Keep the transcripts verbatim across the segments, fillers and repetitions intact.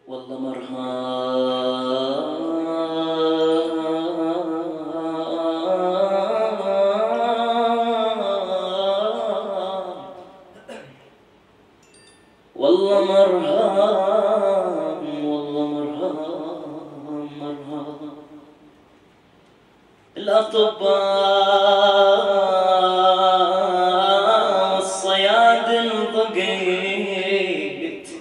والله مرهان والله مرهان والله مرهان مرهان الأطباء الصيادل ضقيت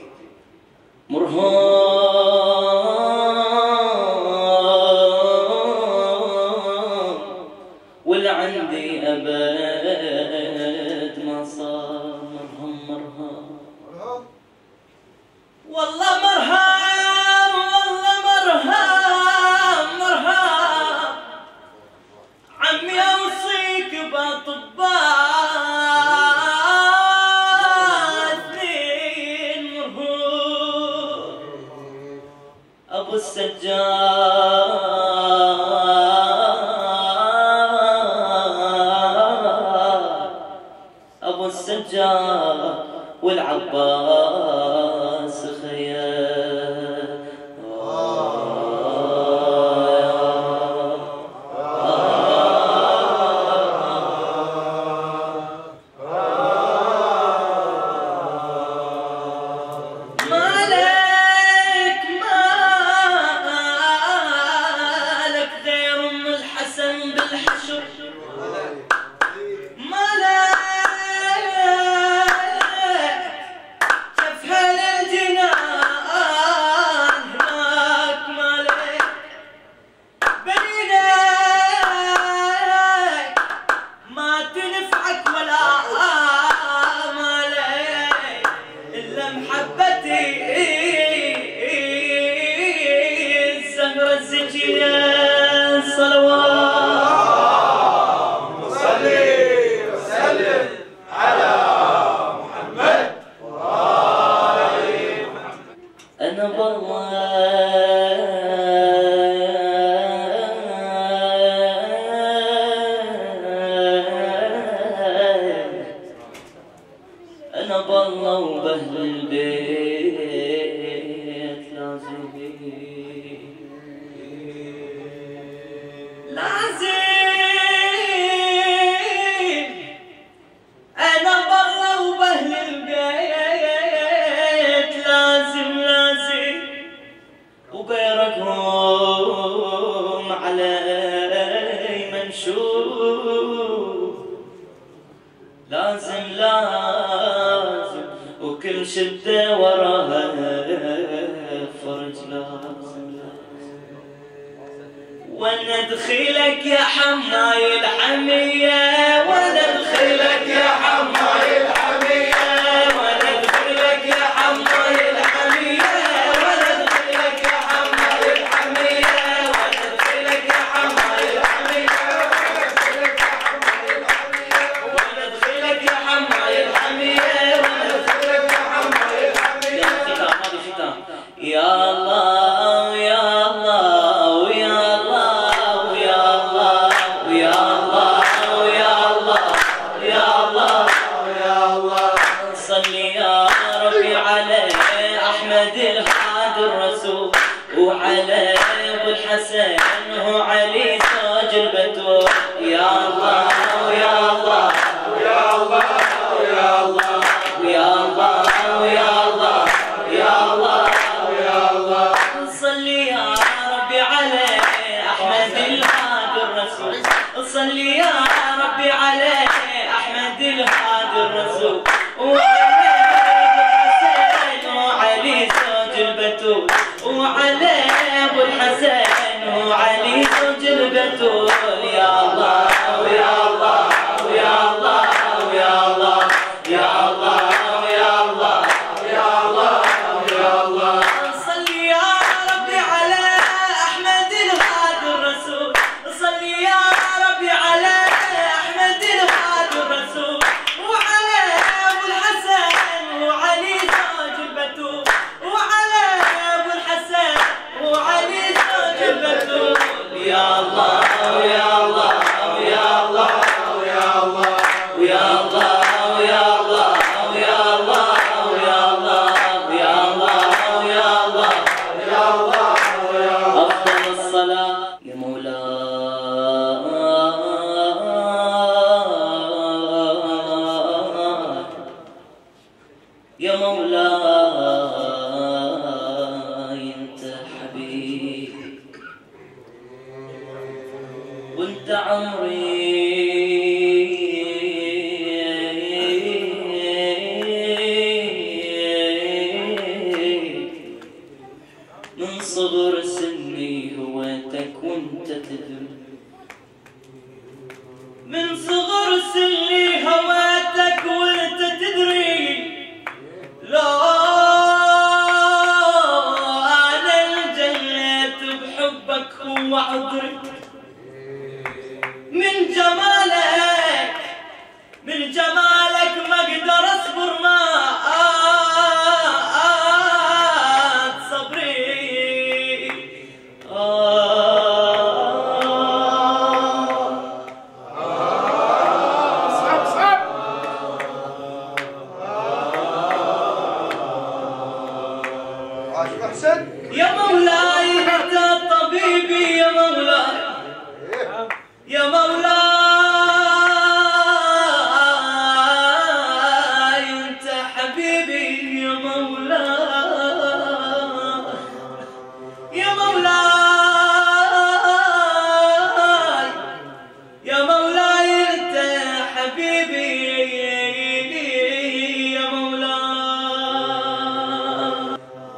مرهان والعندي أبد ما صار مرهان مرهان والله مرهان والله مرهان مرهان عمي اوصيك باطباء اثنين مرهون ابو السجاد ابو السجاد والعباس خيال مالك مالك دير ام الحسن بالحشر أنا بالله وبأهل البيت لازم لازم أنا بالله وبأهل البيت لازم لازم وبيرقهم علي منشوف لازم لازم وكل شدة وراها فرج لازم وانا ادخلك يا حماي الحمية وانا ادخلك يا حماي الحمية وانا ادخلك يا حماي الحمية وانا ادخلك يا حماي الحمية وانا ادخلك يا حماي الحمية وانا ادخلك يا حماي الحمية وانا ادخلك يا حماي الحمية يا الله يا الله ويا الله ويا الله ويا الله ويا الله يا الله يا الله صلي يا ربي على احمد الهادي الرسول وعلى ابو الحسن وعلي زوج البتول يا الله ويا الله ويا الله ويا الله ويا الله ويا الله يا الله ويا الله صلي يا ربي على احمد الهادي الرسول صلي يا ربي على احمد الهادي الرسول وعلى ابو الحسن وعلي زوج البتول وعلى ابو الحسن وعلي زوج البتول يا الله ويا الله ويا الله ويا الله يا الله ويا الله يا الله يا الله صلي يا ربي على احمد الهادي الرسول صلي يا ربي على احمد الهادي الرسول وعلى ابو الحسن وعلي زوج البتول وعلى ابو الحسن وعلي زوج البتول يا الله يا الله يا الله انت عمري من صغر سني هويتك وانت تدري من صغر سني هويتك وانت تدري لو انا انجليت بحبك هو عذري من جمالك من جمالك ما اقدر اصبر ما صبري صعب صعب عاشق حسن يا مولاي انت طبيبي يا مولاي يا مولاي انت حبيبي يا مولاي يا مولاي يا مولاي انت حبيبي يا مولاي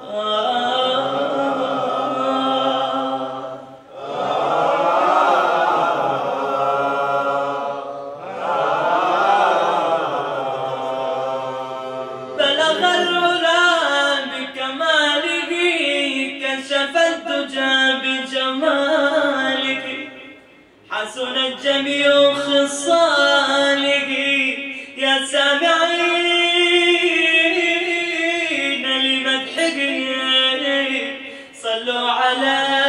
بلغ العلا بكماله كشف الدجى بجماله حسنت جميع خصاله يا سامعين لمدحه صلوا على